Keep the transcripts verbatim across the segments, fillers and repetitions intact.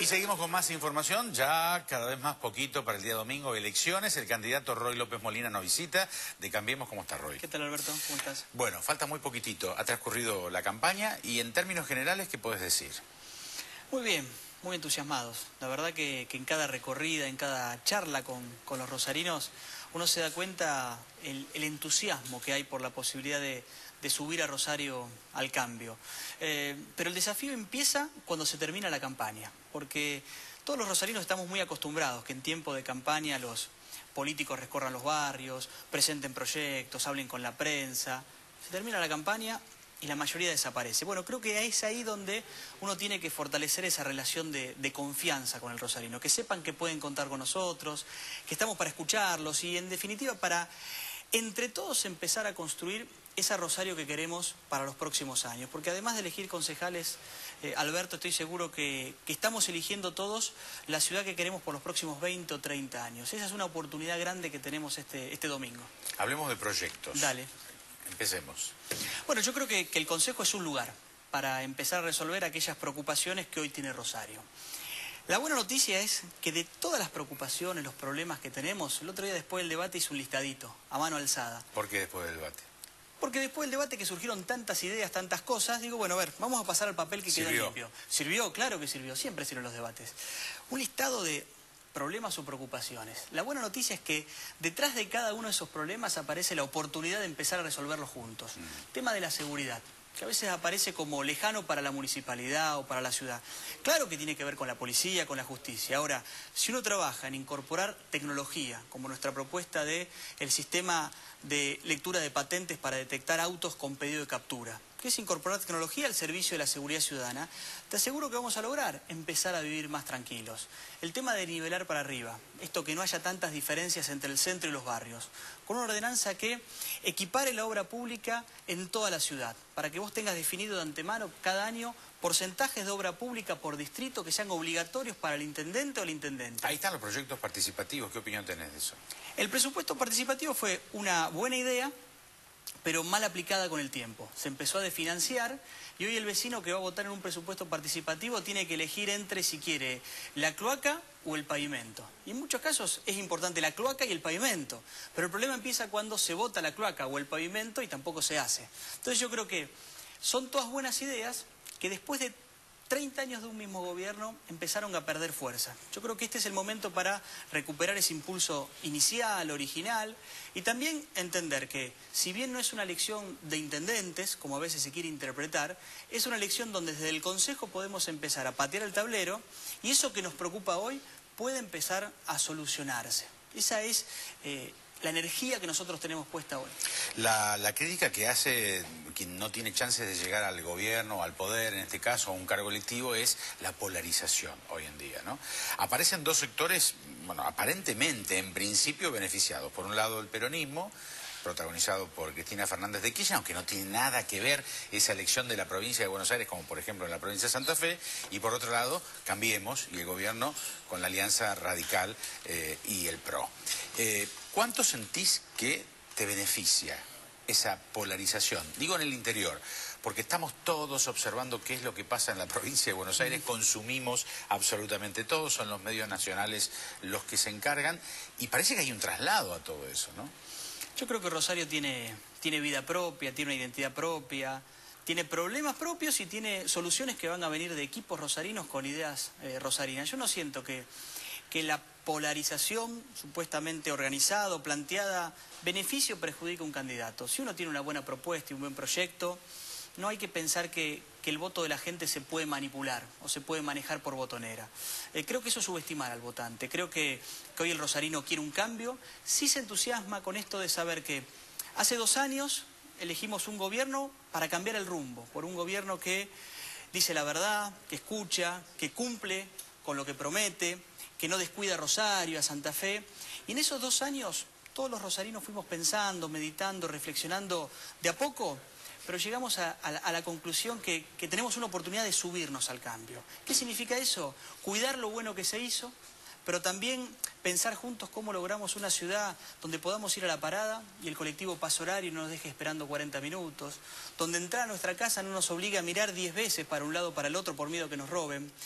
Y seguimos con más información, ya cada vez más poquito para el día domingo, elecciones. El candidato Roy López Molina nos visita. De Cambiemos, ¿cómo está, Roy? ¿Qué tal, Alberto? ¿Cómo estás? Bueno, falta muy poquitito. Ha transcurrido la campaña y en términos generales, ¿qué puedes decir? Muy bien, muy entusiasmados. La verdad que, que en cada recorrida, en cada charla con, con los rosarinos, uno se da cuenta el, el entusiasmo que hay por la posibilidad de, de subir a Rosario al cambio. Eh, pero el desafío empieza cuando se termina la campaña, porque todos los rosarinos estamos muy acostumbrados que en tiempo de campaña los políticos recorran los barrios, presenten proyectos, hablen con la prensa. Se termina la campaña y la mayoría desaparece. Bueno, creo que es ahí donde uno tiene que fortalecer esa relación de, de confianza con el rosarino, que sepan que pueden contar con nosotros, que estamos para escucharlos y, en definitiva, para entre todos empezar a construir ese Rosario que queremos para los próximos años. Porque además de elegir concejales, eh, Alberto, estoy seguro que, que estamos eligiendo todos la ciudad que queremos por los próximos veinte o treinta años. Esa es una oportunidad grande que tenemos este, este domingo. Hablemos de proyectos. Dale. Empecemos. Bueno, yo creo que, que el Consejo es un lugar para empezar a resolver aquellas preocupaciones que hoy tiene Rosario. La buena noticia es que de todas las preocupaciones, los problemas que tenemos, el otro día después del debate hice un listadito, a mano alzada. ¿Por qué después del debate? Porque después del debate que surgieron tantas ideas, tantas cosas, digo, bueno, a ver, vamos a pasar al papel que queda limpio. ¿Sirvió? Claro que sirvió, siempre sirven los debates. Un listado de problemas o preocupaciones. La buena noticia es que detrás de cada uno de esos problemas aparece la oportunidad de empezar a resolverlos juntos. Mm. Tema de la seguridad, que a veces aparece como lejano para la municipalidad o para la ciudad. Claro que tiene que ver con la policía, con la justicia. Ahora, si uno trabaja en incorporar tecnología, como nuestra propuesta de el sistema de lectura de patentes para detectar autos con pedido de captura, que es incorporar tecnología al servicio de la seguridad ciudadana, te aseguro que vamos a lograr empezar a vivir más tranquilos. El tema de nivelar para arriba, esto que no haya tantas diferencias entre el centro y los barrios, con una ordenanza que equipare la obra pública en toda la ciudad, para que vos tengas definido de antemano cada año porcentajes de obra pública por distrito que sean obligatorios para el intendente o el intendente. Ahí están los proyectos participativos, ¿qué opinión tenés de eso? El presupuesto participativo fue una buena idea, pero mal aplicada con el tiempo. Se empezó a desfinanciar y hoy el vecino que va a votar en un presupuesto participativo tiene que elegir entre si quiere la cloaca o el pavimento. Y en muchos casos es importante la cloaca y el pavimento, pero el problema empieza cuando se vota la cloaca o el pavimento y tampoco se hace. Entonces yo creo que son todas buenas ideas que después de treinta años de un mismo gobierno empezaron a perder fuerza. Yo creo que este es el momento para recuperar ese impulso inicial, original, y también entender que, si bien no es una elección de intendentes, como a veces se quiere interpretar, es una elección donde desde el Consejo podemos empezar a patear el tablero y eso que nos preocupa hoy puede empezar a solucionarse. Esa es eh, la energía que nosotros tenemos puesta hoy. La, la crítica que hace quien no tiene chances de llegar al gobierno, al poder, en este caso, a un cargo electivo, es la polarización hoy en día, ¿no? Aparecen dos sectores, bueno, aparentemente, en principio, beneficiados. Por un lado, el peronismo, protagonizado por Cristina Fernández de Kirchner, aunque no tiene nada que ver esa elección de la provincia de Buenos Aires, como por ejemplo en la provincia de Santa Fe, y por otro lado, Cambiemos y el gobierno con la Alianza Radical eh, y el PRO. Eh, ¿Cuánto sentís que te beneficia esa polarización? Digo en el interior, porque estamos todos observando qué es lo que pasa en la provincia de Buenos Aires, consumimos absolutamente todo, son los medios nacionales los que se encargan, y parece que hay un traslado a todo eso, ¿no? Yo creo que Rosario tiene, tiene vida propia, tiene una identidad propia, tiene problemas propios y tiene soluciones que van a venir de equipos rosarinos con ideas eh, rosarinas. Yo no siento que, que la polarización supuestamente organizada o planteada beneficio o perjudica a un candidato. Si uno tiene una buena propuesta y un buen proyecto, no hay que pensar que, que el voto de la gente se puede manipular o se puede manejar por botonera. Eh, creo que eso es subestimar al votante. Creo que, que hoy el rosarino quiere un cambio. Sí se entusiasma con esto de saber que hace dos años elegimos un gobierno para cambiar el rumbo, por un gobierno que dice la verdad, que escucha, que cumple con lo que promete, que no descuida a Rosario, a Santa Fe. Y en esos dos años todos los rosarinos fuimos pensando, meditando, reflexionando de a poco, pero llegamos a, a, la, a la conclusión que, que tenemos una oportunidad de subirnos al cambio. ¿Qué significa eso? Cuidar lo bueno que se hizo, pero también pensar juntos cómo logramos una ciudad donde podamos ir a la parada y el colectivo pase horario y no nos deje esperando cuarenta minutos, donde entrar a nuestra casa no nos obligue a mirar diez veces para un lado o para el otro por miedo que nos roben.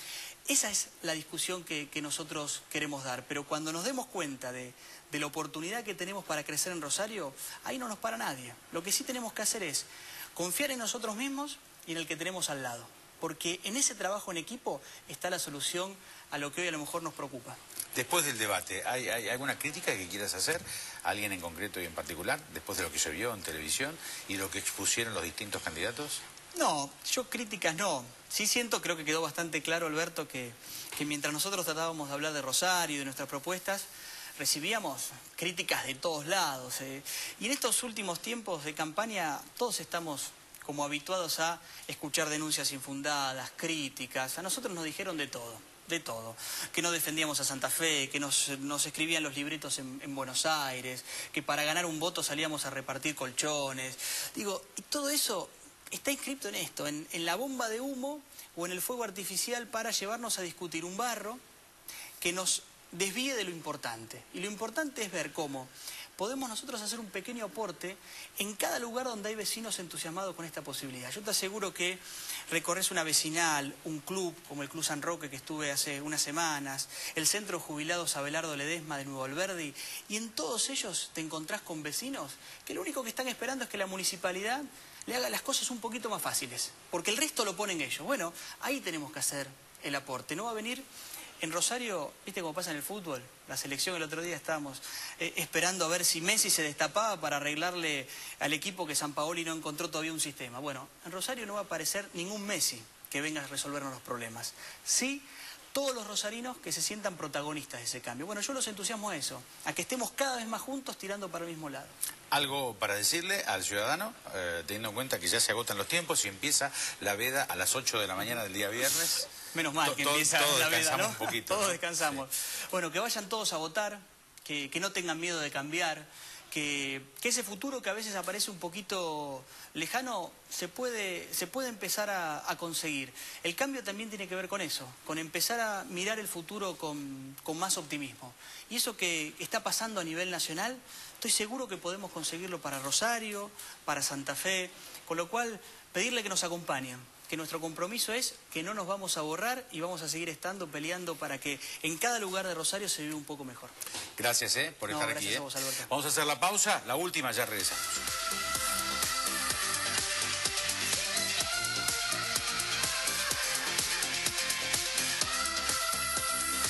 Esa es la discusión que, que nosotros queremos dar, pero cuando nos demos cuenta de, de la oportunidad que tenemos para crecer en Rosario, ahí no nos para nadie. Lo que sí tenemos que hacer es confiar en nosotros mismos y en el que tenemos al lado, porque en ese trabajo en equipo está la solución a lo que hoy a lo mejor nos preocupa. Después del debate, ¿hay, hay alguna crítica que quieras hacer a alguien en concreto y en particular, después de lo que se vio en televisión y lo que expusieron los distintos candidatos? No, yo críticas no. Sí siento, creo que quedó bastante claro, Alberto, que, que mientras nosotros tratábamos de hablar de Rosario y de nuestras propuestas, recibíamos críticas de todos lados. Eh. Y en estos últimos tiempos de campaña todos estamos como habituados a escuchar denuncias infundadas, críticas. A nosotros nos dijeron de todo, de todo. Que no defendíamos a Santa Fe, que nos, nos escribían los libritos en, en Buenos Aires, que para ganar un voto salíamos a repartir colchones. Digo, y todo eso está inscrito en esto, en, en la bomba de humo o en el fuego artificial para llevarnos a discutir un barro que nos desvíe de lo importante. Y lo importante es ver cómo podemos nosotros hacer un pequeño aporte en cada lugar donde hay vecinos entusiasmados con esta posibilidad. Yo te aseguro que recorres una vecinal, un club como el Club San Roque que estuve hace unas semanas, el Centro Jubilados Abelardo Ledesma de Nuevo Alberdi, y en todos ellos te encontrás con vecinos que lo único que están esperando es que la municipalidad le haga las cosas un poquito más fáciles, porque el resto lo ponen ellos. Bueno, ahí tenemos que hacer el aporte. No va a venir en Rosario, ¿viste cómo pasa en el fútbol? La selección el otro día estábamos eh, esperando a ver si Messi se destapaba para arreglarle al equipo que Sampaoli no encontró todavía un sistema. Bueno, en Rosario no va a aparecer ningún Messi que venga a resolvernos los problemas. Sí, todos los rosarinos que se sientan protagonistas de ese cambio. Bueno, yo los entusiasmo a eso, a que estemos cada vez más juntos tirando para el mismo lado. ¿Algo para decirle al ciudadano, eh, teniendo en cuenta que ya se agotan los tiempos y empieza la veda a las ocho de la mañana del día viernes? Menos mal que todo, empieza todo la veda, ¿no? Un poquito, todos ¿no? descansamos. Sí. Bueno, que vayan todos a votar, que, que no tengan miedo de cambiar, que, que ese futuro que a veces aparece un poquito lejano se puede, se puede empezar a, a conseguir. El cambio también tiene que ver con eso, con empezar a mirar el futuro con, con más optimismo. Y eso que está pasando a nivel nacional, estoy seguro que podemos conseguirlo para Rosario, para Santa Fe, con lo cual pedirle que nos acompañen, que nuestro compromiso es que no nos vamos a borrar y vamos a seguir estando peleando para que en cada lugar de Rosario se viva un poco mejor. Gracias eh, por no, estar gracias aquí. A vos, eh. Alberto. Vamos a hacer la pausa, la última, ya regresamos.